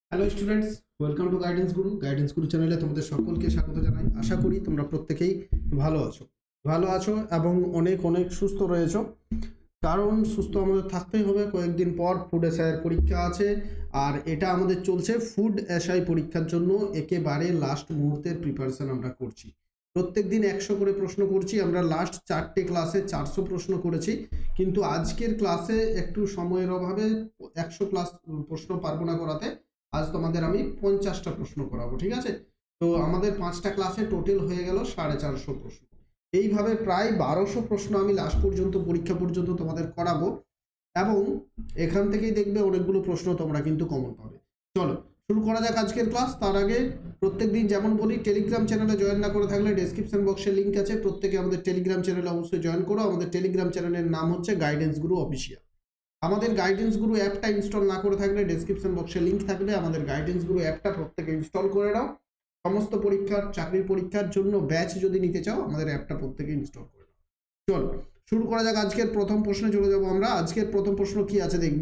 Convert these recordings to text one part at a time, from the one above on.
Hello students, welcome to guidance Guru চ্যানেলে তোমাদের সকলকে স্বাগত জানাই। আশা করি তোমরা প্রত্যেকেই ভালো আছো এবং অনেক অনেক সুস্থ রয়েছো। কারণ সুস্থ আমাদের থাকতেই হবে। কয়েকদিন পর ফুড এসআইয়ের পরীক্ষা আছে, আর এটা আমাদের চলছে ফুড এসআই পরীক্ষার জন্য একেবারে লাস্ট মুহূর্তের প্রিপারেশন আমরা করছি। প্রত্যেক দিন 100 করে প্রশ্ন করছি। আমরা লাস্ট 4টে ক্লাসে 400 প্রশ্ন করেছি, কিন্তু আজকের ক্লাসে একটু সময়ের অভাবে 100 প্লাস প্রশ্ন পারবো না করাতে। আজ তোমাদের আমি 50টা প্রশ্ন করাবো, ঠিক আছে? তো আমাদের 5টা ক্লাসে টোটাল হয়ে গেল 450 প্রশ্ন। এইভাবে প্রায় 1200 প্রশ্ন আমি লাস্ট পর্যন্ত পরীক্ষা পর্যন্ত তোমাদের করাবো, এবং এখান থেকেই দেখবে অনেকগুলো প্রশ্ন তোমরা কিন্তু কমন পাবে। চলো শুরু করা যাক আজকের ক্লাস। তার আগে প্রত্যেকদিন যেমন বলি, টেলিগ্রাম চ্যানেলে জয়েন না করে থাকলে ডেসক্রিপশন বক্সে লিঙ্ক আছে, প্রত্যেকে আমাদের টেলিগ্রাম চ্যানেলে অবশ্যই জয়েন করো। আমাদের টেলিগ্রাম চ্যানেলের নাম হচ্ছে গাইডেন্স গুরু অফিসিয়াল। আমাদের গাইডেন্স গুরু অ্যাপটা ইনস্টল না করে থাকলে ডেসক্রিপশন বক্সে লিঙ্ক থাকবে, আমাদের গাইডেন্স গুরু অ্যাপটা প্রত্যেকে ইনস্টল করে নাও। সমস্ত পরীক্ষার, চাকরির পরীক্ষার জন্য ব্যাচ যদি নিতে চাও, আমাদের অ্যাপটা প্রত্যেকে ইনস্টল করে নাও। চলো শুরু করা যাক। আজকের প্রথম প্রশ্নে চলে যাব আমরা। আজকের প্রথম প্রশ্ন কি আছে দেখব।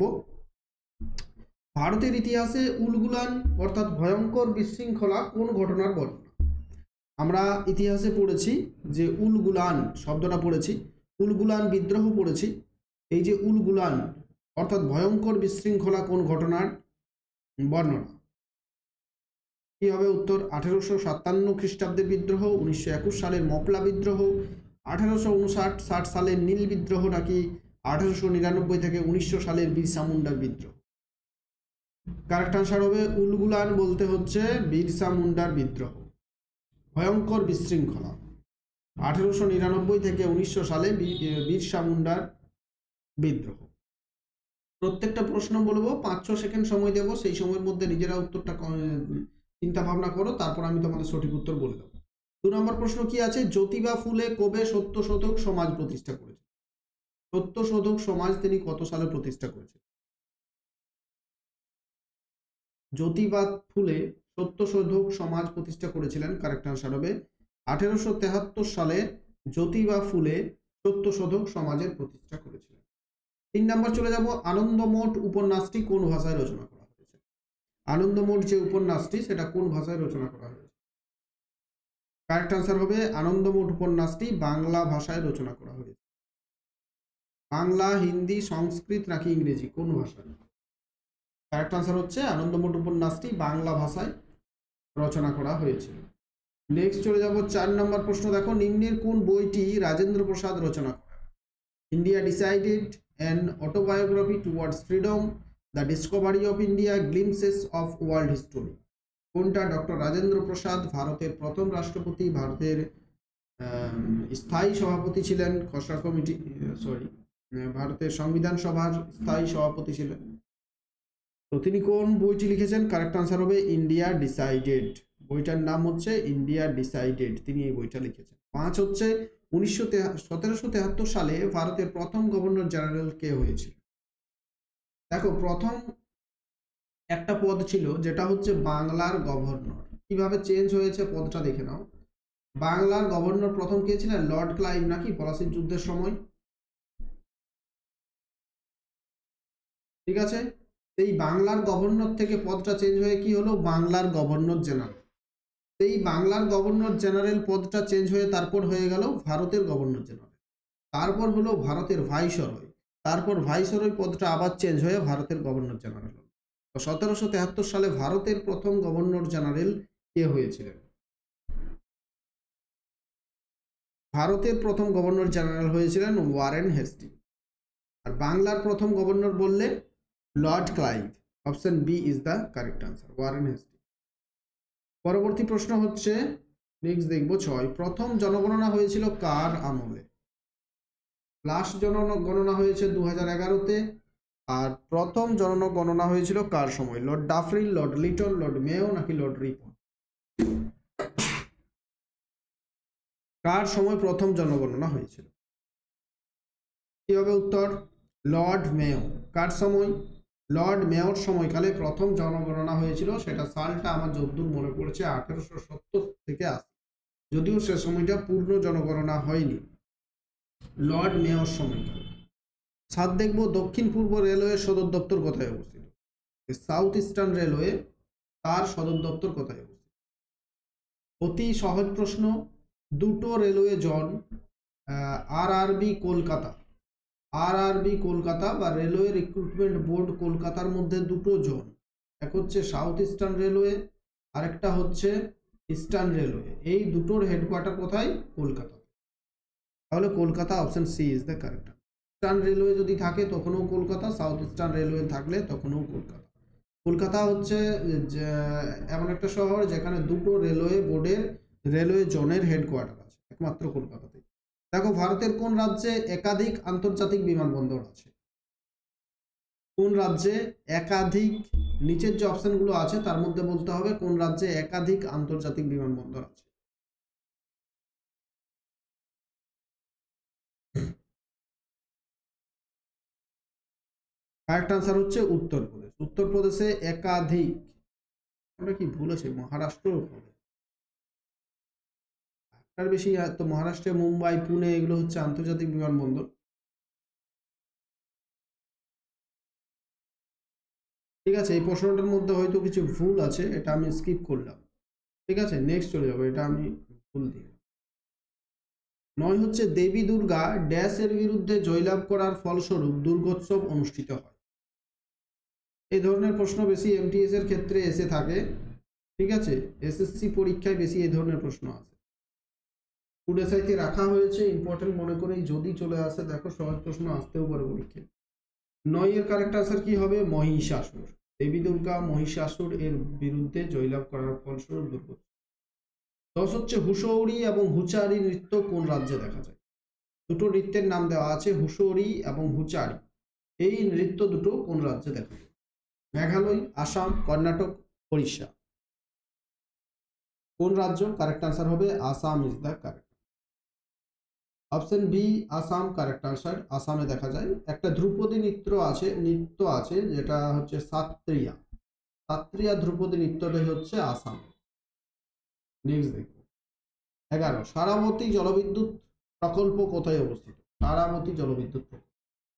ভারতের ইতিহাসে উলগুলান অর্থাৎ ভয়ঙ্কর বিশৃঙ্খলা কোন ঘটনার বর্ণনা? আমরা ইতিহাসে পড়েছি যে উলগুলান শব্দটা পড়েছি, উলগুলান বিদ্রোহ পড়েছি। এই যে উলগুলান অর্থাৎ ভয়ঙ্কর বিশৃঙ্খলা কোন ঘটনার বর্ণনা? কি হবে উত্তর? 1857 খ্রিস্টাব্দের বিদ্রোহ, 1921 সালের মপলা বিদ্রোহ, 1859-60 সালের নীল বিদ্রোহ, নাকি 1899 থেকে 1900 সালের বিরসা মুন্ডার বিদ্রোহ? কারেক্ট আনসার হবে উলগুলান, বলতে হচ্ছে বিরসা মুন্ডার বিদ্রোহ। ভয়ঙ্কর বিশৃঙ্খলা 1899 থেকে 1900 সালে বিরসা মুন্ডার বিদ্রোহ। প্রত্যেকটা প্রশ্ন বলবো, 5-6 সেকেন্ড সময় দেবো, সেই সময়ের মধ্যে নিজেরা উত্তরটা চিন্তা ভাবনা করো, তারপর আমি তোমাদের সঠিক উত্তর বলে দেবো। 2 নম্বর প্রশ্ন কি আছে? জ্যোতিবা ফুলে কবে সত্যশোধক সমাজ প্রতিষ্ঠা করেছে? সত্যশোধক সমাজ তিনি কত সালে প্রতিষ্ঠা করেছেন? জ্যোতিবা ফুলে সত্যশোধক সমাজ প্রতিষ্ঠা করেছিলেন, কারেক্ট আনসার হবে 1873 সালে জ্যোতিবা ফুলে সত্যশোধক সমাজের প্রতিষ্ঠা করেছিলেন। 3 নম্বর চলে যাব। আনন্দমঠ উপন্যাসটি কোন ভাষায় রচনা করা হয়েছে? আনন্দমঠ যে উপন্যাসটি, সেটা কোন ভাষায় রচনা করা হয়েছে? কারেক্ট আনসার হবে আনন্দমঠ উপন্যাসটি বাংলা ভাষায় রচনা করা হয়েছে। বাংলা, হিন্দি, সংস্কৃত নাকি ইংরেজি, কোন ভাষায়? কারেক্ট আনসার হচ্ছে আনন্দমঠ উপন্যাসটি বাংলা ভাষায় রচনা করা হয়েছিল। নেক্সট চলে যাব 4 নম্বর প্রশ্ন। দেখো, নিম্নের কোন বইটি রাজেন্দ্র প্রসাদ রচনা করেন? ইন্ডিয়া ডিসাইডেড, an autobiography towards freedom, the discovery of India, glimpses of world history. কোনটা? ডক্টর রাজেন্দ্র প্রসাদ ভারতের প্রথম রাষ্ট্রপতি, ভারতের স্থায়ী সভাপতি ছিলেন, খসড়া কমিটি ভারতের সংবিধান সভার স্থায়ী সভাপতি ছিলেন। তো তিনি কোন বইটি লিখেছেন? কারেক্ট আনসার হবে ইন্ডিয়া ডিসাইডেড। বইটার নাম হচ্ছে ইন্ডিয়া ডিসাইডেড, তিনি এই বইটা লিখেছেন। 5 হচ্ছে 1773 সালে ভারতের প্রথম গভর্নর জেনারেল কে হয়েছিল? দেখো, প্রথম একটা পদ ছিল যেটা হচ্ছে বাংলার গভর্নর। কিভাবে চেঞ্জ হয়েছে পদটা দেখে নাও। বাংলার গভর্নর প্রথম কে ছিলেন? লর্ড ক্লাইভ, নাকি পলাশির যুদ্ধের সময়। ঠিক আছে, এই বাংলার গভর্নর থেকে পদটা চেঞ্জ হয়ে কি হলো? বাংলার গভর্নর জেনারেল। এই বাংলার গভর্নর জেনারেল পদটা চেঞ্জ হয়ে তারপর হয়ে গেল ভারতের গভর্নর জেনারেল, তারপর হলো ভারতের ভাইসরয়, তারপর ভাইসরয় পদটা আবার চেঞ্জ হয়ে ভারতের গভর্নর জেনারেল হলো। তো 1773 সালে ভারতের প্রথম গভর্নর জেনারেল কে হয়েছিলেন? ভারতের প্রথম গভর্নর জেনারেল হয়েছিলেন ওয়ারেন হেস্টিং। আর বাংলার প্রথম গভর্নর বললে Lord Clive. Option B is the correct answer, Warren Hasting. পরবর্তী প্রশ্ন হচ্ছে, নেক্সট দেখব 6। প্রথম জনগণনা হয়েছিল কার আমলে? লাস্ট জনগণনা হয়েছে 2011-তে, আর প্রথম জনগণনা হয়েছিল কার সময়? Lord Dufferin, Lord Lytton, Lord Mayo নাকি লর্ড রিপন? কার সময় প্রথম জনগণনা হয়েছিল? কি হবে উত্তর? Lord Mayo. কার সময়? লর্ড মেয়র সময়কালে প্রথম জনগণনা হয়েছিল। সেটা সালটা আমার যতদূর মনে পড়ছে 1870 থেকে 80, যদিও সে সময়টা পূর্ণ জনগণনা হয়নি, লর্ড মেয়র সময়কালে। 7 দেখব, দক্ষিণ পূর্ব রেলওয়ে সদর দপ্তর কোথায় অবস্থিত? সাউথ ইস্টার্ন রেলওয়ে তার সদর দপ্তর কোথায় অবস্থিত? অতি সহজ প্রশ্ন। দুটো railway zone RRB Kolkata, RRB Kolkata বা রেলওয়ে রিক্রুটমেন্ট বোর্ড কলকাতার মধ্যে দুটো জোন, এক হচ্ছে সাউথ ইস্টার্ন রেলওয়ে, আরেকটা হচ্ছে ইস্টার্ন রেলওয়ে। এই দুটোর হেডকোয়ার্টার কোথায়? কলকাতা। তাহলে Kolkata, option C is the correct. Eastern railway যদি থাকে তখনও কলকাতা, সাউথ ইস্টার্ন রেলওয়ে থাকলে তখনও কলকাতা। কলকাতা হচ্ছে এমন একটা শহর যেখানে দুটো রেলওয়ে বোর্ডের রেলওয়ে জোনের হেডকোয়ার্টার আছে, একমাত্র কলকাতাতে। দেখো, ভারতের কোন রাজ্যে একাধিক আন্তর্জাতিক বিমানবন্দর আছে? কোন রাজ্যে একাধিক, নিচের যে অপশনগুলো আছে তার মধ্যে বলতে হবে কোন রাজ্যে একাধিক আন্তর্জাতিক বিমানবন্দর আছে। কারেক্ট আনসার হচ্ছে উত্তরপ্রদেশ। উত্তরপ্রদেশে একাধিক, ওটা কি ভুল আছে, মহারাষ্ট্র হবে একটার বেশি। তো মহারাষ্ট্রে মুম্বাই, পুনে এগুলো হচ্ছে আন্তর্জাতিক বিমানবন্দর। ঠিক আছে, এই প্রশ্নটার মধ্যে হয়তো কিছু ভুল আছে, এটা আমি স্কিপ করলাম। ঠিক আছে, নেক্সট চলে যাবো, এটা আমি ভুল দিই। 9 হচ্ছে দেবী দুর্গা ড্যাশের বিরুদ্ধে জয়লাভ করার ফলস্বরূপ দুর্গোৎসব অনুষ্ঠিত হয়। এই ধরনের প্রশ্ন বেশি এমটিএস এর ক্ষেত্রে এসে থাকে। ঠিক আছে, এসএসসি পরীক্ষায় বেশি এই ধরনের প্রশ্ন আসে। ফুড এসআইতে রাখা হয়েছে ইম্পর্টেন্ট মনে করেই যদি চলে আসে, দেখো সহজ প্রশ্ন আসতেও পারে পরীক্ষায়। 9 এর কারেক্ট আনসার কি হবে? মহিষাসুর। দেবী দুর্গা মহিষাসুর এর বিরুদ্ধে জয়লাভ করার ফলস্বরূপ দুর্গোৎসব। 10 হচ্ছে হুশৌরি এবং হুচারি নৃত্য কোন রাজ্যে দেখা যায়? দুটো নৃত্যের নাম দেওয়া আছে, হুশৌরি এবং হুচারি। এই নৃত্য দুটো কোন রাজ্যে দেখা যায়? মেঘালয়, আসাম, কর্ণাটক, ওড়িশা। কোন রাজ্য? কারেক্ট আনসার হবে Assam is the correct. Option B Assam correct answer. আসামে দেখা যায়। একটা ধ্রুপদী নৃত্য আছে যেটা হচ্ছে সাত্রিয়া। সাত্রিয়া ধ্রুপদী নৃত্যটাই হচ্ছে আসামে। নেক্সট দেখো 11 সারাবতী জলবিদ্যুৎ প্রকল্প কোথায় অবস্থিত? সারাবতী জলবিদ্যুৎ প্রকল্প,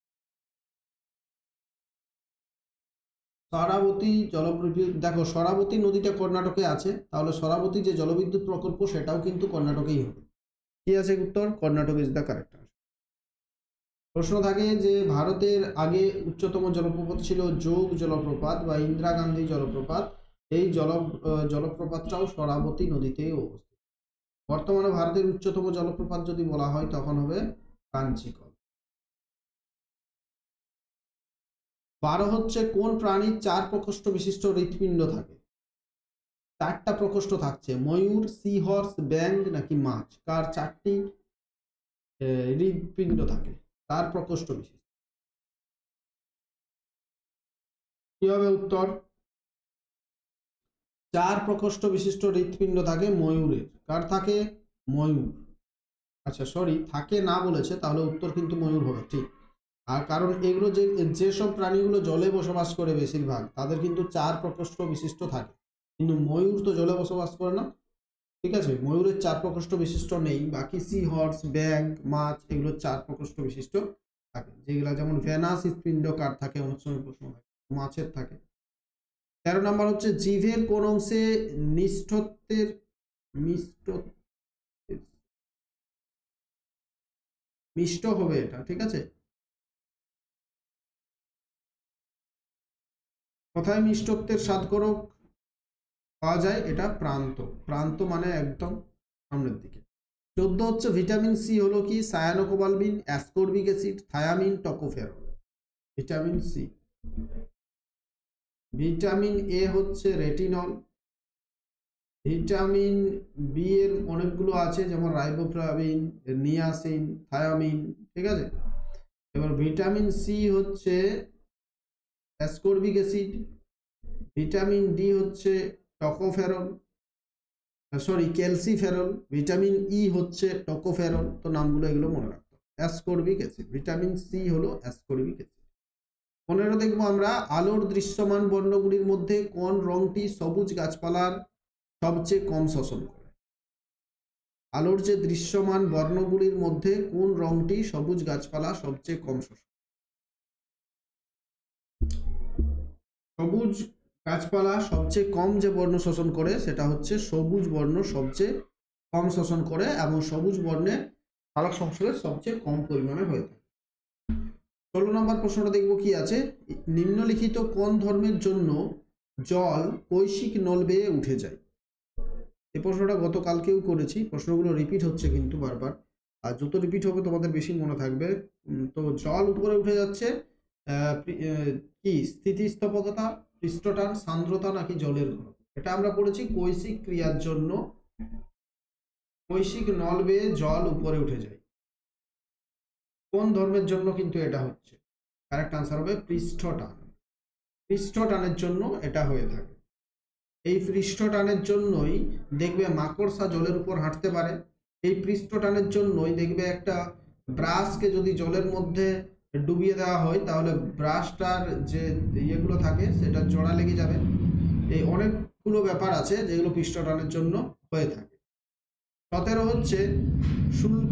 সরাবতী জলবিদ্যুৎ, দেখো সরাবতী নদীটা কর্ণাটকে আছে, তাহলে সরাবতী যে জলবিদ্যুৎ প্রকল্প সেটাও কিন্তু কর্ণাটকেই হবে। কি আছে উত্তর? Karnataka is the correct. প্রশ্ন থাকে যে ভারতের আগে উচ্চতম জলপ্রপাত ছিল যোগ জলপ্রপাত বা ইন্দিরা গান্ধী জলপ্রপাত। এই জলপ্রপাতটাও সরাবতী নদীতেই অবস্থিত। বর্তমানে ভারতের উচ্চতম জলপ্রপাত যদি বলা হয় তখন হবে কাঞ্চিকল। 12 হচ্ছে কোন প্রাণীর 4 প্রকোষ্ঠ বিশিষ্ট হৃৎপিণ্ড থাকে? 4টা প্রকোষ্ঠ থাকছে, ময়ূর, সি হর্স, ব্যাঙ নাকি মাছ? কার 4টি হৃৎপিণ্ড থাকে? তার প্রকোষ্ঠ বিশিষ্ট কি হবে উত্তর? 4 প্রকোষ্ঠ বিশিষ্ট হৃৎপিণ্ড থাকে ময়ূরের। কার থাকে? ময়ূর। আচ্ছা সরি, থাকে না বলেছে, তাহলে উত্তর কিন্তু ময়ূর হবে ঠিক। আর কারণ এগুলো যেসব প্রাণীগুলো জলে বসবাস করে বেশিরভাগ তাদের কিন্তু 4 প্রকোষ্ঠ বিশিষ্ট থাকে, কিন্তু ময়ূর তো জলে বসবাস করে না। ঠিক আছে, ময়ূরের 4 প্রকোষ্ঠ বিশিষ্ট নেই। বাকি সি হর্স, ব্যাঙ, মাছ এগুলো 4 প্রকোষ্ঠ বিশিষ্ট থাকে, যেগুলো যেমন ভেনাস হৃৎপিণ্ড কার থাকে অনেক সময় প্রশ্ন হয়, মাছের থাকে। 13 নম্বর হচ্ছে জিভের কোন অংশে নিষ্ঠত্বের মিষ্ট হবে এটা। ঠিক আছে, কোথায় মিষ্টত্বের স্বাদকরক পাওয়া যায়? এটা প্রান্ত। প্রান্ত মানে একদম সামনের দিকে। 14 হচ্ছে ভিটামিন সি হলো কি? Cyanocobalamin, ascorbic acid, thiamine, tocopherol. Vitamin C. Vitamin A হচ্ছে রেটিনল। ভিটামিন বি এর অনেকগুলো আছে, যেমন রাইবোফ্লাভিন, নিয়াসিন, থায়ামিন। ঠিক আছে, এবার ভিটামিন সি হচ্ছে অ্যাসকর্বিক অ্যাসিড, ভিটামিন ডি হচ্ছে tocopherol, sorry calciferol, vitamin E হচ্ছে টকোফেরল। তো নামগুলো এগুলো মনে রাখতে হবে। অ্যাসকর্বিক অ্যাসিড, ভিটামিন সি হলো অ্যাসকর্বিক অ্যাসিড। 15 দেখবো আমরা আলোর দৃশ্যমান বর্ণগুলির মধ্যে কোন রংটি সবুজ গাছপালার সবচেয়ে কম শোষণ করে? আলোর যে দৃশ্যমান বর্ণগুলির মধ্যে কোন রংটি সবুজ গাছপালা সবচেয়ে কম শোষণ? সবুজ গাছপালা সবচেয়ে কম যে বর্ণ শোষণ করে সেটা হচ্ছে সবুজ বর্ণ সবচেয়ে কম শোষণ করে, এবং সবুজ বর্ণের সালোক সংশ্লেষ সবচেয়ে কম পরিমাণে হয়ে থাকে। 16 নম্বর প্রশ্নটা দেখব কি আছে। নিম্নলিখিত কোন ধর্মের জন্য জল কৈশিক নল বেয়ে উঠে যায়? এই প্রশ্নটা গতকালকেও করেছি, প্রশ্নগুলো রিপিট হচ্ছে কিন্তু বারবার, আর যত রিপিট হবে তোমাদের বেশি মনে থাকবে। তো জল উপরে উঠে যাচ্ছে কি স্থিতিস্থাপকতা, পৃষ্ঠটান, সান্দ্রতা নাকি জলের ঘনত্ব? এটা আমরা পড়েছি কৈশিক ক্রিয়ার জন্য কৈশিক নল বেয়ে জল উপরে উঠে যায়। কোন ধর্মের জন্য কিন্তু এটা হচ্ছে? কারেক্ট আনসার হবে পৃষ্ঠটান। পৃষ্ঠটানের জন্য এটা হয়ে থাকে। এই পৃষ্ঠটানের জন্যই দেখবে মাকড়সা জলের উপর হাঁটতে পারে। এই পৃষ্ঠটানের জন্যই দেখবে একটা ব্রাশকে যদি জলের মধ্যে ডুবিয়ে দেওয়া হয় তাহলে ব্রাশটার যে ইয়েগুলো থাকে সেটা জোড়া লেগে যাবে। এই অনেকগুলো ব্যাপার আছে যেগুলো পৃষ্ঠটানের জন্য হয়ে থাকে। 17 হচ্ছে শুল্ক,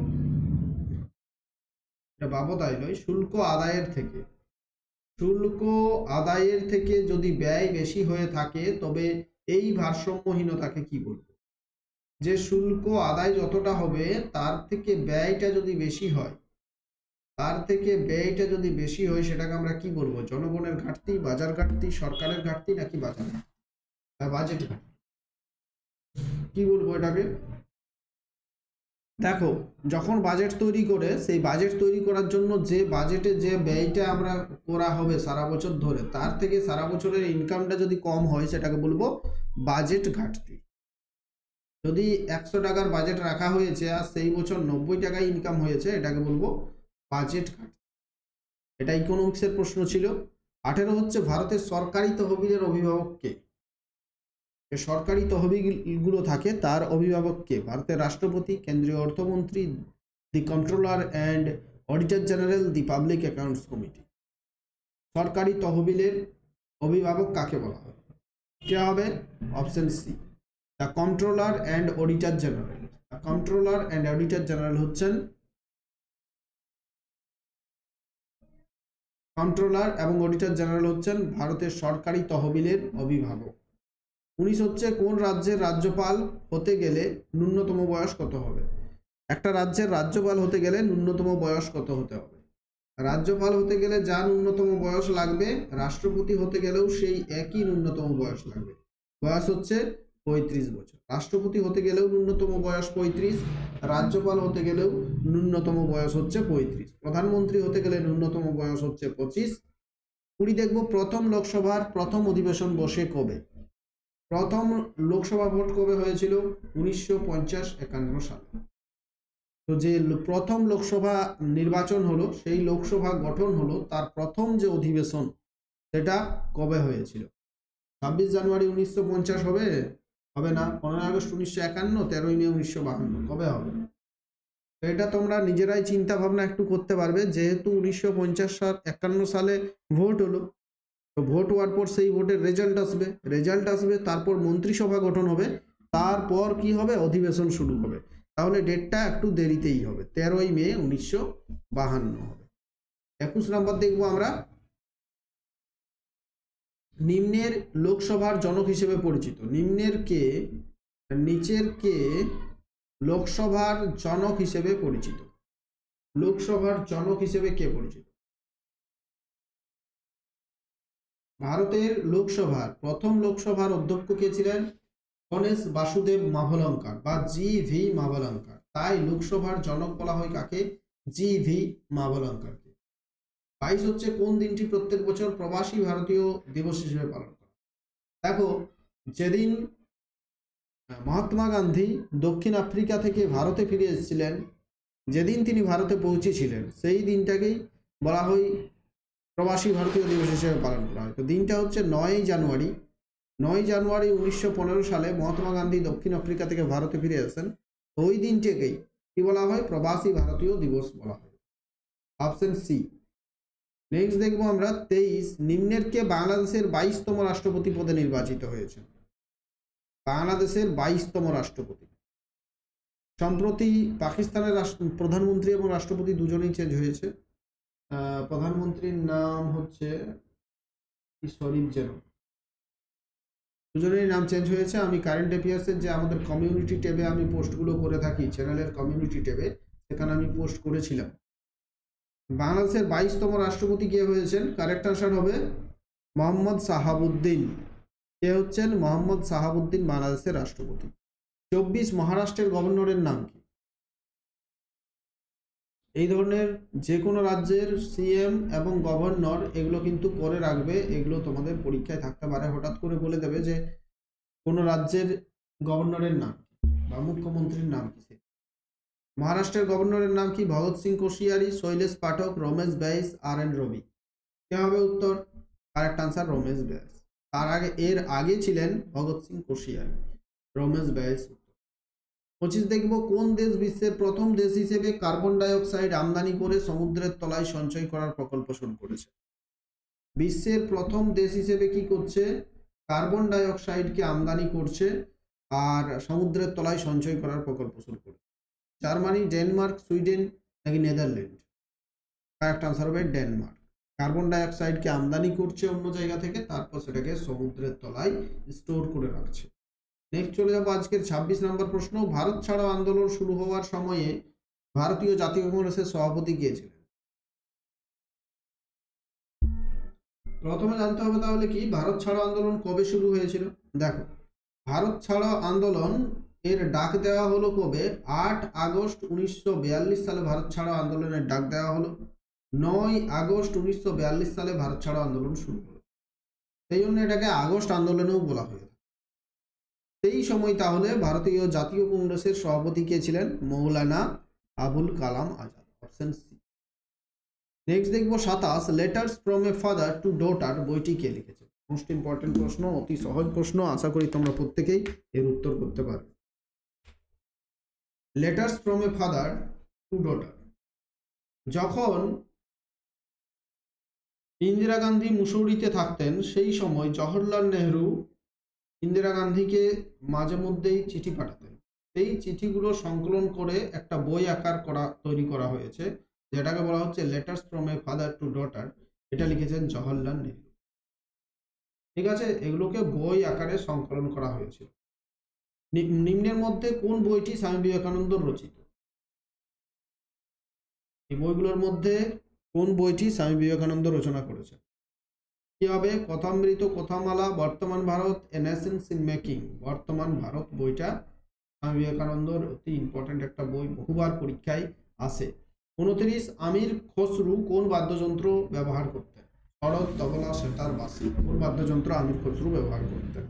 এটা বাবদ আয় নয়, শুল্ক আদায়ের থেকে। শুল্ক আদায়ের থেকে যদি ব্যয় বেশি হয়ে থাকে তবে এই ভারসাম্যহীনতাকে কি বলবো? যে শুল্ক আদায় যতটা হবে তার থেকে ব্যয়টা যদি বেশি হয়, তার থেকে ব্যয়টা যদি বেশি হয় সেটাকে আমরা কি বলবো? জনগণের ঘাটতি, বাজার ঘাটতি, সরকারের ঘাটতি নাকি বাজার বাজেট ঘাটতি? কি বলবো এটাকে? দেখো, যখন বাজেট তৈরি করে সেই বাজেট তৈরি করার জন্য যে বাজেটে যে ব্যয়টা আমরা করা হবে সারা বছর ধরে, তার থেকে সারা বছরের ইনকামটা যদি কম হয় সেটাকে বলবো বাজেট ঘাটতি। যদি 100 টাকার বাজেট রাখা হয়েছে আর সেই বছর 90 টাকায় ইনকাম হয়েছে, এটাকে বলবো বাজেট ঘাটতি। এটা ইকোনমিক্সের প্রশ্ন ছিল। 18 হচ্ছে ভারতের সরকারি তহবিলের অভিভাবক কে? সরকারি তহবিলগুলো থাকে তার অভিভাবক কে? ভারতের রাষ্ট্রপতি, কেন্দ্রীয় অর্থমন্ত্রী, the controller and auditor general, the public accounts committee. সরকারি তহবিলের অভিভাবক কাকে বলা হয়? কে হবে? Option C, the controller and auditor general. The controller and auditor general হচ্ছেন কন্ট্রোলার এবং অডিটর জেনারেল হচ্ছেন ভারতের সরকারি তহবিলের অভিভাবক। 19 হচ্ছে কোন রাজ্যের রাজ্যপাল হতে গেলে ন্যূনতম বয়স কত হবে? একটা রাজ্যের রাজ্যপাল হতে গেলে ন্যূনতম বয়স কত হতে হবে? রাজ্যপাল হতে গেলে যা ন্যূনতম বয়স লাগবে, রাষ্ট্রপতি হতে গেলেও সেই একই ন্যূনতম বয়স লাগবে। বয়স হচ্ছে 35 বছর। রাষ্ট্রপতি হতে গেলেও ন্যূনতম বয়স 35, রাজ্যপাল হতে গেলেও ন্যূনতম বয়স হচ্ছে 35, প্রধানমন্ত্রী হতে গেলে ন্যূনতম বয়স হচ্ছে 25। 20 দেখব প্রথম লোকসভার প্রথম অধিবেশন বসে কবে? প্রথম লোকসভা ভোট কবে হয়েছিল? 1950-51 সালে। তো যে প্রথম লোকসভা নির্বাচন হলো, সেই লোকসভা গঠন হলো, তার প্রথম যে অধিবেশন সেটা কবে হয়েছিল? 26 জানুয়ারি 1950 হবে? হবে না। 15 আগস্ট 1951, 13 মে 1952, কবে হবে? এটা তোমরা নিজেরাই চিন্তা ভাবনা একটু করতে পারবে। যেহেতু 1951 সালে ভোট হলো, তো ভোট হওয়ার পর সেই ভোটের রেজাল্ট আসবে, তারপর মন্ত্রিসভা গঠন হবে, তারপর কি হবে? অধিবেশন শুরু হবে। তাহলে ডেটটা একটু দেরিতেই হবে, 13 মে 1952 হবে। 21 নম্বর দেখবো আমরা, নিম্নের লোকসভার জনক হিসেবে পরিচিত। নিম্নের কে, নিচের কে লোকসভার জনক হিসেবে পরিচিত? লোকসভার জনক হিসেবে কে পরিচিত? ভারতের লোকসভার প্রথম লোকসভার অধ্যক্ষ কে ছিলেন? গণেশ বাসুদেব মাভলঙ্কার বা জি.ভি. মাভলঙ্কার। তাই লোকসভার জনক বলা হয় কাকে? জি.ভি. মাভলঙ্কারকে। 22 হচ্ছে কোন দিনটি প্রত্যেক বছর প্রবাসী ভারতীয় দিবস হিসেবে পালন করা? দেখো, যেদিন মহাত্মা গান্ধী দক্ষিণ আফ্রিকা থেকে ভারতে ফিরে এসেছিলেন, যেদিন তিনি ভারতে পৌঁছেছিলেন, সেই দিনটাকেই বলা হয় প্রবাসী ভারতীয় দিবস হিসেবে পালন করা হয়। তো দিনটা হচ্ছে 9 জানুয়ারি। 9 জানুয়ারি 1915 সালে মহাত্মা গান্ধী দক্ষিণ আফ্রিকা থেকে ভারতে ফিরে আসেন। ওই দিনটাকেই কি বলা হয়? প্রবাসী ভারতীয় দিবস বলা হয়। Option C. নেক্সট দেখবো আমরা 23, নিম্নের কে বাংলাদেশের 22তম রাষ্ট্রপতি পদে নির্বাচিত হয়েছে? বাংলাদেশের 22তম রাষ্ট্রপতি। সম্প্রতি পাকিস্তানের প্রধানমন্ত্রী এবং রাষ্ট্রপতি দুজনেই চেঞ্জ হয়েছে। প্রধানমন্ত্রীর নাম হচ্ছে শরীফ যেন, দুজনেরই নাম চেঞ্জ হয়েছে। আমি কারেন্ট অ্যাফেয়ার্সের যে আমাদের কমিউনিটি ট্যাবে আমি পোস্টগুলো করে থাকি, চ্যানেলের কমিউনিটি ট্যাবে, সেখানে আমি পোস্ট করেছিলাম। বাংলাদেশের 22তম রাষ্ট্রপতি কে হয়েছেন? কারেক্ট আনসার হবে মোহাম্মদ সাহাবুদ্দিন। কে হচ্ছেন? মোহাম্মদ সাহাবুদ্দিন বাংলাদেশের রাষ্ট্রপতি। 24 মহারাষ্ট্রের গভর্নরের নাম কি? এই ধরনের যে কোনো রাজ্যের সিএম এবং গভর্নর এগুলো কিন্তু পরে রাখবে, এগুলো তোমাদের পরীক্ষায় থাকতে পারে। হঠাৎ করে বলে দেবে যে কোনো রাজ্যের গভর্নরের নাম বা মুখ্যমন্ত্রীর নাম কি। মহারাষ্ট্রের গভর্নরের নাম কি? ভগৎ সিং কোশিয়ারি, শৈলেশ পাঠক, রমেশ ব্যাস, আর.এন. রবি। কে হবে উত্তর? কারেক্ট আনসার রমেশ ব্যাস। এর আগে ছিলেন ভগৎ সিং কোশিয়ারি, রমেশ ব্যাস। 25 দেখব, কোন দেশ বিশ্বের প্রথম দেশ হিসেবে কার্বন ডাই অক্সাইড আমদানি করে সমুদ্রের তলায় সঞ্চয় করার প্রকল্প শুরু করেছে? বিশ্বের প্রথম দেশ হিসেবে কি করছে? কার্বন ডাই অক্সাইডকে আমদানি করছে আর সমুদ্রের তলায় সঞ্চয় করার প্রকল্প শুরু করেছে। জার্মানি, ডেনমার্ক, সুইডেন নাকি নেদারল্যান্ড? কারেক্ট আনসার হবে ডেনমার্ক। কার্বন ডাই অক্সাইডকে আমদানি করছে অন্য জায়গা থেকে, তারপর সেটাকে সমুদ্রের তলায় স্টোর করে রাখছে। নেক্সট চলে যাবো আজকের 26 নম্বর প্রশ্ন। ভারত ছাড়ো আন্দোলন শুরু হওয়ার সময়ে ভারতীয় জাতীয় কংগ্রেসের সভাপতি কে ছিলেন? প্রথমে জানতে হবে তাহলে কি ভারত ছাড়ো আন্দোলন কবে শুরু হয়েছিল। দেখো, ভারত ছাড়ো আন্দোলন এর ডাক দেওয়া হলো কবে? 8 আগস্ট 1942 সালে ভারত ছাড়ো আন্দোলনের ডাক দেওয়া হলো। 9 আগস্ট 1942 সালে ভারত ছাড়ো আন্দোলন শুরু হলো, সেই জন্য এটাকে আগস্ট আন্দোলনেও বলা হয়। সেই সময় তাহলে ভারতীয় জাতীয় কংগ্রেসের সভাপতি কে ছিলেন? Maulana Abul Kalam Azad, option C. Next দেখবো 27, letters from a father to daughter বইটি কে লিখেছে? মোস্ট ইম্পর্টেন্ট প্রশ্ন, অতি সহজ প্রশ্ন, আশা করি তোমরা প্রত্যেকেই এর উত্তর করতে পারবে। Letters from a father to daughter, যখন ইন্দিরা গান্ধী মুসৌরিতে থাকতেন সেই সময় জওহরলাল নেহরু ইন্দিরা গান্ধীকে মাঝে মধ্যেই চিঠি পাঠাতেন। সেই চিঠিগুলো সংকলন করে একটা বই আকার তৈরি করা হয়েছে, যেটাকে বলা হচ্ছে letters from a father to daughter. এটা লিখেছেন জওহরলাল নেহরু। ঠিক আছে, এগুলোকে বই আকারে সংকলন করা হয়েছিল। নিম্নের মধ্যে কোন বইটি স্বামী বিবেকানন্দ রচিত? এই বইগুলোর মধ্যে কোন বইটি স্বামী বিবেকানন্দ রচনা করেছেন? কি হবে? Kathamrita, Kathamala, Bartaman Bharat, a nations in making. Bartaman Bharat বইটা স্বামী বিবেকানন্দর অতি ইম্পর্টেন্ট একটা বই, বহুবার পরীক্ষায় আসে। 29, আমির খসরু কোন বাদ্যযন্ত্র ব্যবহার করতেন? শরৎ, তবলা, সেতার, বাঁশি। কোন বাদ্যযন্ত্র আমির খসরু ব্যবহার করতেন?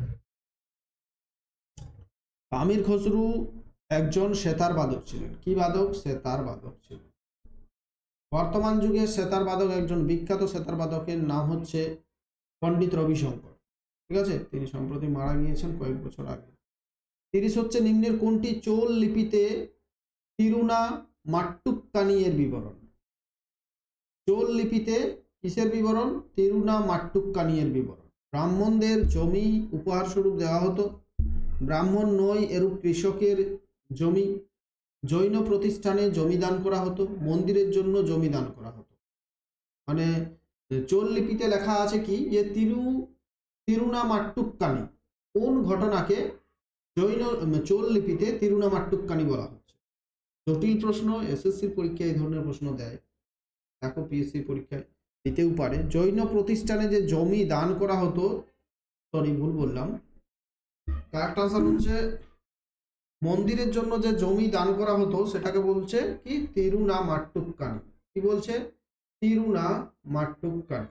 আমির খসরু একজন সেতার বাদক ছিলেন। কি বাদক? সেতার বাদক ছিলেন। বর্তমান যুগে সেতার বাদক একজন বিখ্যাত সেতার বাদকের নাম হচ্ছে পণ্ডিত রবিশঙ্কর। ঠিক আছে, তিনি সম্প্রতি মারা গিয়েছেন কয়েক বছর আগে। 30 হচ্ছে, নিম্নের কোনটি চোল লিপিতে তিরুনা মাট্টুক্কানি এর বিবরণ? চোল লিপিতে কিসের বিবরণ? তিরুনা মাট্টুক্কানি এর বিবরণ। ব্রাহ্মণদের জমি উপহার স্বরূপ দেওয়া হতো, ব্রাহ্মণ নয় এরূপ কৃষকের জমি, জৈন প্রতিষ্ঠানে জমি দান করা হতো, মন্দিরের জন্য জমি দান করা হতো। মানে চোল লিপিতে লেখা আছে কি যে তিরুনা মাট্টুক্কানি, কোন ঘটনাকে চোল লিপিতে তিরুনা মাট্টুক্কানি বলা হচ্ছে? জটিল প্রশ্ন, এসএসসির পরীক্ষায় এই ধরনের প্রশ্ন দেয়, দেখো পিএসসি পরীক্ষায় দিতেও পারে। জৈন প্রতিষ্ঠানে যে জমি দান করা হতো, সরি ভুল বললাম, কারেক্ট আনসার হচ্ছে মন্দিরের জন্য যে জমি দান করা হতো সেটাকে বলছে কি? তিরুনা মাট্টুক্কানি। কি বলছে? তিরুনা মাট্টুক্কানি।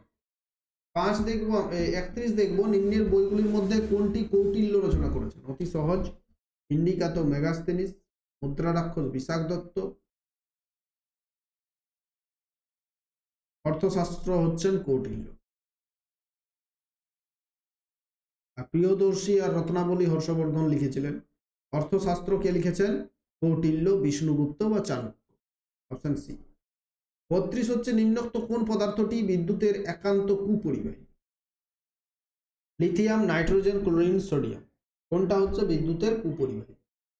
31 দেখবো, নিম্নের বইগুলির মধ্যে কোনটি কৌটিল্য রচনা করেছেন? অতি সহজ, ইন্ডিকাতো মেগাস্থেনিস, মুদ্রা রাক্ষস বিশাখ দত্ত, অর্থশাস্ত্র হচ্ছেন কৌটিল্য। প্রিয়দর্শী আর রত্নাবলী হর্ষবর্ধন লিখেছিলেন। অর্থশাস্ত্র কে লিখেছেন? কৌটিল্য, বিষ্ণুগুপ্ত বা চাণক্য, অপশন সি। 32 হচ্ছে, নিম্নোক্ত কোন পদার্থটি বিদ্যুতের একান্ত কুপরিবাহী? Lithium, nitrogen, chlorine, sodium. কোনটা হচ্ছে বিদ্যুতের কুপরিবাহী?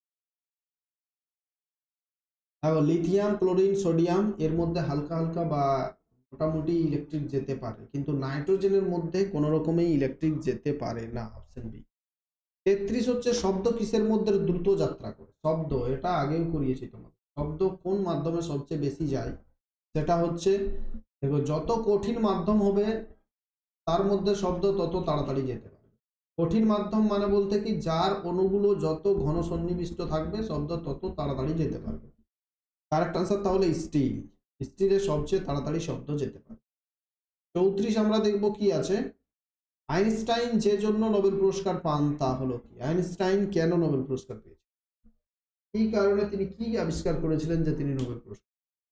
লিথিয়াম, ক্লোরিন, সোডিয়াম এর মধ্যে হালকা হালকা বা মোটামুটি ইলেকট্রিক যেতে পারে, কিন্তু নাইট্রোজেনের মধ্যে কোনো রকমেই ইলেকট্রিক যেতে পারে না, অপশন বি। 33 হচ্ছে শব্দ কিসের মধ্যে দ্রুত যাত্রা করে? শব্দ, এটা আগেও করিয়েছি তোমাদের। শব্দ কোন মাধ্যমে সবচেয়ে বেশি যায়? সেটা হচ্ছে, দেখো, যত কঠিন মাধ্যম হবে তার মধ্যে শব্দ তত তাড়াতাড়ি যেতে পারে। কঠিন মাধ্যম মানে বলতে কি, যার অণুগুলো যত ঘন সন্নিবিষ্ট থাকবে শব্দ তত তাড়াতাড়ি যেতে পারবে। কারেক্ট আনসার তাহলে স্টিল। স্টিলে সবচেয়ে তাড়াতাড়ি শব্দ যেতে পারে। 34 আমরা দেখব কি আছে। আইনস্টাইন যে জন্য নোবেল পুরস্কার পান তা হলো কি? আইনস্টাইন কেন নোবেল পুরস্কার পেয়েছেন? কি কারণে, তিনি কি আবিষ্কার করেছিলেন যে তিনি নোবেল পুরস্কার?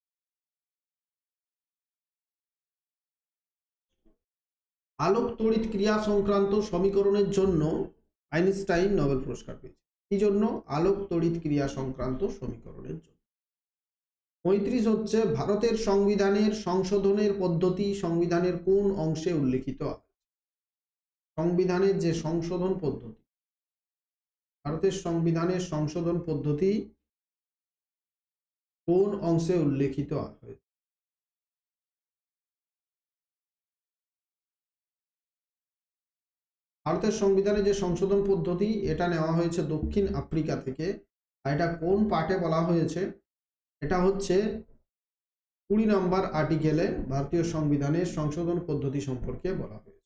আলোক তড়িৎ ক্রিয়া সংক্রান্ত সমীকরণের জন্য আইনস্টাইন নোবেল পুরস্কার পেয়েছেন। কি জন্য? আলোক তড়িৎ ক্রিয়া সংক্রান্ত সমীকরণের জন্য। 35 হচ্ছে ভারতের সংবিধানের সংশোধনের পদ্ধতি সংবিধানের কোন অংশে উল্লেখিত আছে? সংবিধানের যে সংশোধন পদ্ধতি, ভারতের সংবিধানের সংশোধন পদ্ধতি কোন অংশে উল্লেখিত হয়েছে? ভারতের সংবিধানে যে সংশোধন পদ্ধতি, এটা নেওয়া হয়েছে দক্ষিণ আফ্রিকা থেকে। আর এটা কোন পার্টে বলা হয়েছে? এটা হচ্ছে 20 নম্বর আর্টিকেলে ভারতীয় সংবিধানের সংশোধন পদ্ধতি সম্পর্কে বলা হয়েছে।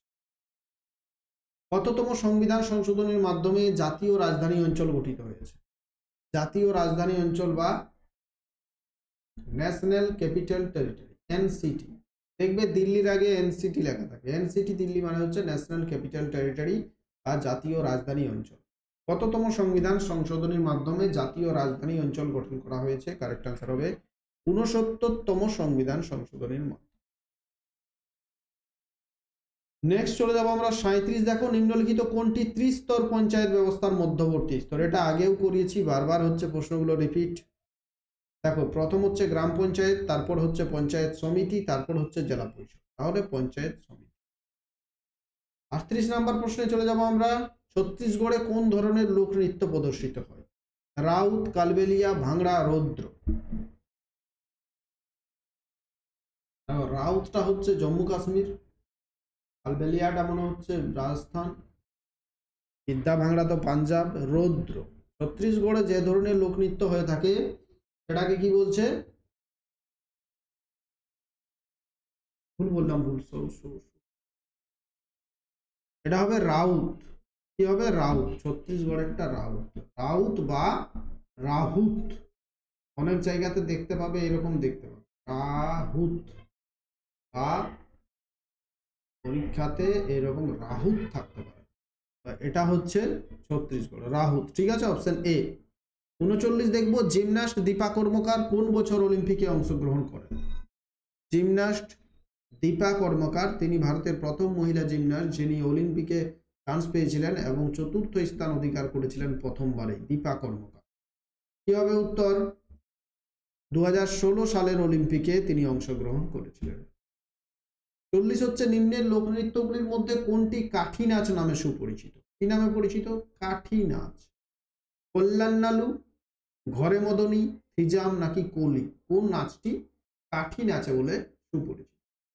কততম সংবিধান সংশোধনের মাধ্যমে জাতীয় রাজধানী অঞ্চল গঠিত হয়েছে? জাতীয় রাজধানী অঞ্চল বা ন্যাশনাল ক্যাপিটাল টেরিটরি, এনসিটি। দেখবে দিল্লির আগে এনসিটি লেখা থাকে। এনসিটি দিল্লি মানে হচ্ছে ন্যাশনাল ক্যাপিটাল টেরিটরি বা জাতীয় রাজধানী অঞ্চল। কততম সংবিধান সংশোধনের মাধ্যমে জাতীয় রাজধানী অঞ্চল গঠন করা হয়েছে? কারেক্ট আনসার হবে 69তম সংবিধান সংশোধনের মাধ্যমে। নেক্সট চলে যাব আমরা 37। দেখো, নিম্নলিখিত কোনটি ত্রিস্তর পঞ্চায়েত ব্যবস্থার মধ্যবর্তী স্তর? এটা আগেও করিয়েছি, বারবার হচ্ছে প্রশ্নগুলো রিপিট। দেখো, প্রথম হচ্ছে গ্রাম পঞ্চায়েত, তারপর হচ্ছে পঞ্চায়েত সমিতি, তারপর হচ্ছে জেলা পরিষদ। তাহলে পঞ্চায়েত সমিতি। 38 নম্বর প্রশ্নে চলে যাব আমরা। ছত্তিশগড়ে কোন ধরনের লোকনৃত্য প্রদর্শিত হয়? রাউত, কালবেলিয়া, ভাংড়া, রৌদ্র। রাউতটা হচ্ছে জম্মু কাশ্মীর, কালবেলিয়াটা মনে হচ্ছে রাজস্থান, বিদ্যা ভাংড়া তো পাঞ্জাব, রৌদ্র। ছত্তিশগড়ে যে ধরনের লোকনৃত্য হয়ে থাকে সেটাকে কি বলছে? ভুল বললাম, ভুল। এটা হবে রাউত। কি হবে? রাউত। ছত্তিশগড় একটা রাউত, রাউত বা রাহুত। অনেক জায়গাতে দেখতে পাবে, এরকম দেখতে পাবে রাহুত, বা পরীক্ষাতে এরকম রাহুত থাকতে পারে। এটা হচ্ছে ছত্তিশগড়, রাহুত। ঠিক আছে, অপশন এ। 39 দেখবো, জিমন্যাস্ট দীপা কর্মকার কোন বছর অলিম্পিকে অংশগ্রহণ করেন? জিমন্যাস্ট দীপা কর্মকার, তিনি ভারতের প্রথম মহিলা জিমন্যাস্ট যিনি অলিম্পিকে চান্স পেয়েছিলেন এবং 4র্থ স্থান অধিকার করেছিলেন প্রথমবারে। দীপা কর্মকার। কি হবে উত্তর? 2016 সালের অলিম্পিকে তিনি অংশগ্রহণ করেছিলেন। 40 হচ্ছে নিম্নের লোকনৃত্যগুলির মধ্যে কোনটি কাঠি নাচ নামে সুপরিচিত? কি নামে পরিচিত? কাঠি নাচ। কল্যাণনালু, ঘরে মদনী, হিজাম নাকি কলি? কোন নাচটি কাঠি নাচে বলে সুপরিচিত?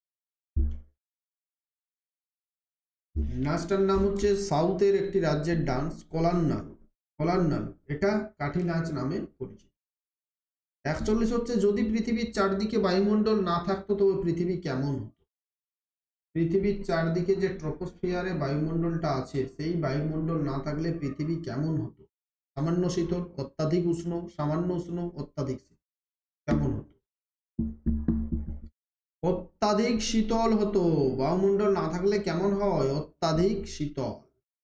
নাচটার নাম হচ্ছে সাউথের একটি রাজ্যের ডান্স, কলান্নালু। কলান্নালু, এটা কাঠি নাচ নামে পরিচিত। 41 হচ্ছে, যদি পৃথিবীর চারদিকে বায়ুমণ্ডল না থাকতো তবে পৃথিবী কেমন হতো? পৃথিবীর চারদিকে যে ট্রপোস্ফিয়ারে বায়ুমণ্ডলটা আছে, সেই বায়ুমণ্ডল না থাকলে পৃথিবী কেমন হতো? সামান্য শীতল, অত্যাধিক উষ্ণ, সামান্য উষ্ণ, অত্যাধিক শীতল। কেমন হতো? অত্যাধিক শীতল হতো। বায়ুমণ্ডল না থাকলে কেমন হয়? অত্যাধিক শীতল।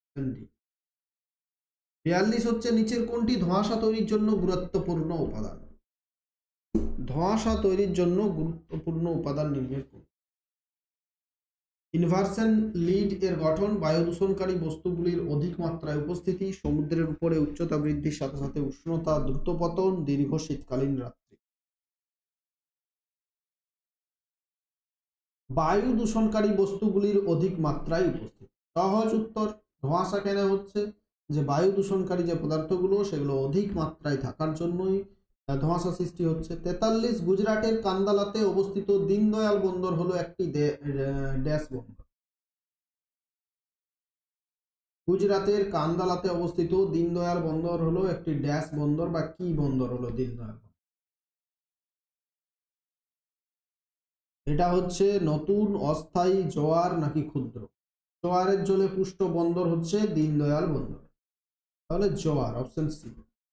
42 হচ্ছে, নিচের কোনটি ধোঁয়াশা তৈরির জন্য গুরুত্বপূর্ণ উপাদান? ধোঁয়াশা তৈরির জন্য গুরুত্বপূর্ণ উপাদান নিম্নের কোনটি? ইনভার্সন লিড এর গঠন, বায়ু দূষণকারী বস্তুগুলির অধিক মাত্রায় উপস্থিতি, সমুদ্রের উপরে উচ্চতা বৃদ্ধির সাথে সাথে উষ্ণতা দ্রুত পতন, দীর্ঘ শীতকালীন রাত্রি। বায়ু দূষণকারী বস্তুগুলির অধিক মাত্রায় উপস্থিতি। সহজ উত্তর। ধোঁয়াশা কেন হচ্ছে? যে বায়ু দূষণকারী যে পদার্থগুলো সেগুলো অধিক মাত্রায় থাকার জন্যই ধোঁয়াশা সৃষ্টি হচ্ছে। 43, গুজরাটের কান্দালাতে অবস্থিত দীনদয়াল বন্দর হলো একটি ড্যাশ বন্দর। গুজরাতের কান্দালাতে অবস্থিত দীনদয়াল বন্দর হলো একটি ড্যাশ বন্দর বা কি বন্দর হলো দীনদয়াল? এটা হচ্ছে নতুন, অস্থায়ী, জোয়ার নাকি ক্ষুদ্র? জোয়ারের জলে পুষ্ট বন্দর হচ্ছে দীনদয়াল বন্দর, তাহলে জোয়ার, অপশন সি।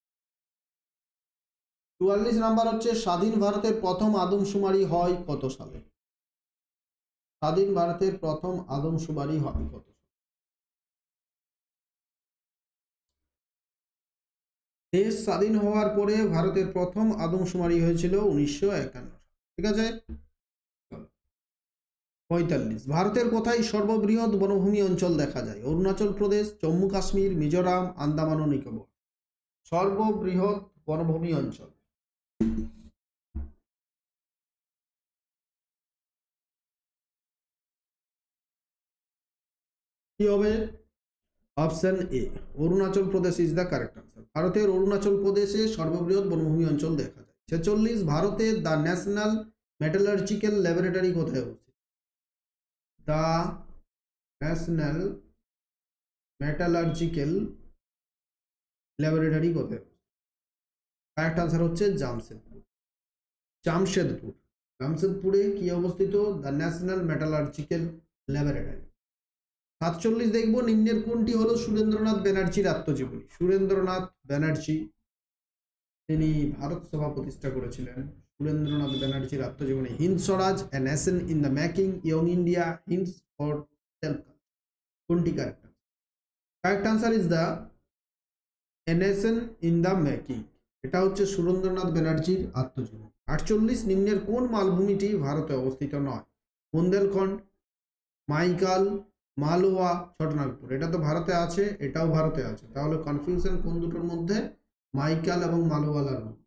44 নাম্বার হচ্ছে স্বাধীন ভারতের প্রথম আদমশুমারি হয় কত সালে? স্বাধীন ভারতের প্রথম আদমশুমারি হয় কত সালে? দেশ স্বাধীন হওয়ার পরে ভারতের প্রথম আদমশুমারি হয়েছিল 1951। ঠিক আছে। 45 ভারতের কোথায় সর্ববৃহৎ বনভূমি অঞ্চল দেখা যায়? অরুণাচল প্রদেশ, জম্মু কাশ্মীর, মিজোরাম, আন্দামান ও নিকোবর। সর্ববৃহৎ বনভূমি অঞ্চল কি হবে? Option A, Arunachal Pradesh is the correct answer. ভারতের অরুণাচল প্রদেশে সর্ববৃহৎ বনভূমি অঞ্চল দেখা যায়। 46 ভারতের দ্য ন্যাশনাল মেটালার্জিক্যাল ল্যাবরেটরি কোথায় অবস্থিত? দ্য ন্যাশনাল মেটালার্জিক্যাল ল্যাবরেটরি কোথায়? কারেক্ট আনসার হচ্ছে জামশেদপুর। জামশেদপুর, জামশেদপুরে কি অবস্থিত? The national metallurgical laboratory. 47 দেখব, নিম্নের কোনটি হলো সুরেন্দ্রনাথ ব্যানার্জির আত্মজীবনী? সুরেন্দ্রনাথ ব্যানার্জি তিনি ভারত সভা প্রতিষ্ঠা করেছিলেন। সুরেন্দ্রনাথ ব্যানার্জির আত্মজীবনী Hind Swaraj, a nation in the making, Young India, hints for self. কোনটি correct? Correct answer is the a nation in the making. এটা হচ্ছে সুরেন্দ্রনাথ ব্যানার্জির আত্মজীবনী। 48 নিম্নের কোন মালভূমিটি ভারতে অবস্থিত নয়? বুন্দেলখণ্ড, মাইকাল, মালওয়া, ছোটনাগপুর। এটা তো ভারতে আছে, এটাও ভারতে আছে, তাহলে কনফিউশন কোন দুটোর মধ্যে? মাইকাল এবং মালওয়ালার মধ্যে।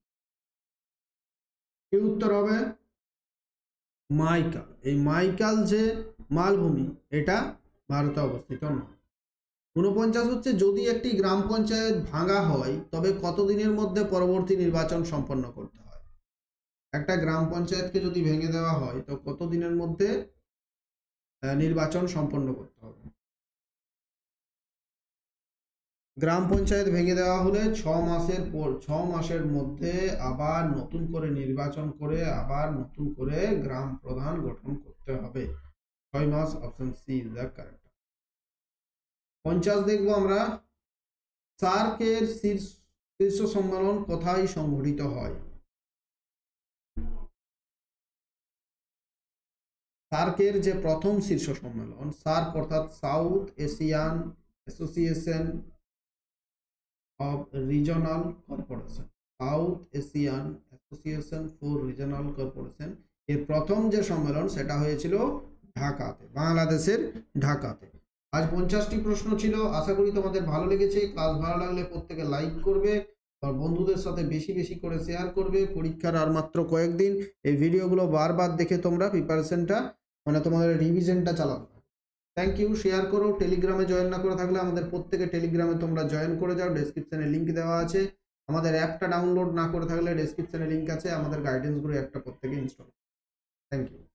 কি উত্তর হবে? মাইকাল। এই মাইকাল যে মালভূমি এটা ভারতে অবস্থিত নয়। 49 হচ্ছে যদি একটি গ্রাম পঞ্চায়েত ভাঙা হয় তবে কতদিনের মধ্যে পরবর্তী নির্বাচন সম্পন্ন করতে হয়? একটা গ্রাম পঞ্চায়েতকে যদি ভেঙে দেওয়া হয় তো কতদিনের মধ্যে নির্বাচন সম্পন্ন করতে হবে? গ্রাম পঞ্চায়েত ভেঙে দেওয়া হলে 6 মাসের মধ্যে আবার নতুন করে নির্বাচন করে আবার নতুন করে গ্রাম প্রধান গঠন করতে হবে। 6 মাস, option C is the correct. 50 দেখবো আমরা, সার্কের শীর্ষ সম্মেলন কোথায় সংঘটিত হয়? সার্কের যে প্রথম শীর্ষ সম্মেলন, সার্ক অর্থাৎ South Asian association of regional corporation, South Asian association for regional corporation, এর প্রথম যে সম্মেলন সেটা হয়েছিল ঢাকাতে, বাংলাদেশের ঢাকাতে। আজ 50টি প্রশ্ন ছিল, আশা করি তোমাদের ভালো লেগেছে। ক্লাস ভালো লাগলে প্রত্যেকে লাইক করবে আর বন্ধুদের সাথে বেশি বেশি করে শেয়ার করবে। পরীক্ষার আর মাত্র কয়েকদিন, এই ভিডিওগুলো বারবার দেখে তোমরা প্রিপারেশনটা মানে তোমাদের রিভিশনটা চালাবে। Thank you. শেয়ার করো। টেলিগ্রামে জয়েন না করে থাকলে আমাদের প্রত্যেকে টেলিগ্রামে তোমরা জয়েন করে যাও, ডেসক্রিপশনে লিঙ্ক দেওয়া আছে। আমাদের অ্যাপটা ডাউনলোড না করে থাকলে ডেসক্রিপশনে লিঙ্ক আছে, আমাদের গাইডেন্সগুলো একটা প্রত্যেকে ইনস্টল। Thank you.